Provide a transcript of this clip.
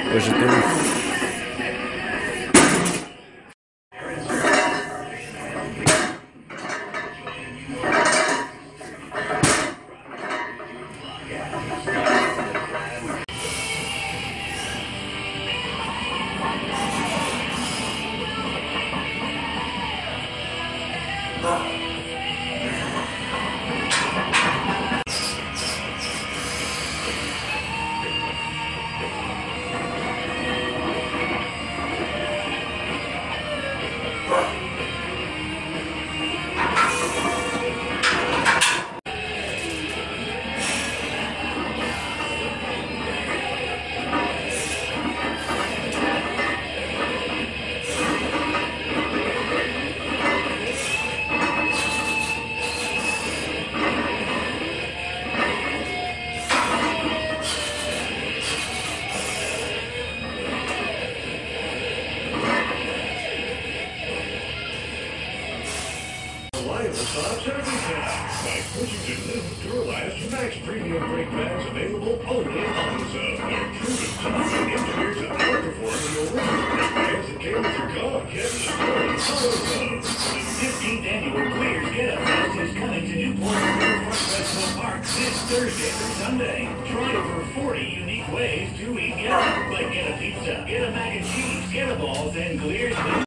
Push it through. By switching to new Duralast Max Premium brake pads available only on Zone. They're proven tough and engineered to outperform the original brake pads that came with your car. Get the Zone. The 15th annual Clears Get Up Fest is coming to Newport Riverfront Festival Park this Thursday through Sunday. Try over 40 unique ways to eat Get Up, like get a pizza, get a mac and cheese, get a balls, and Clears.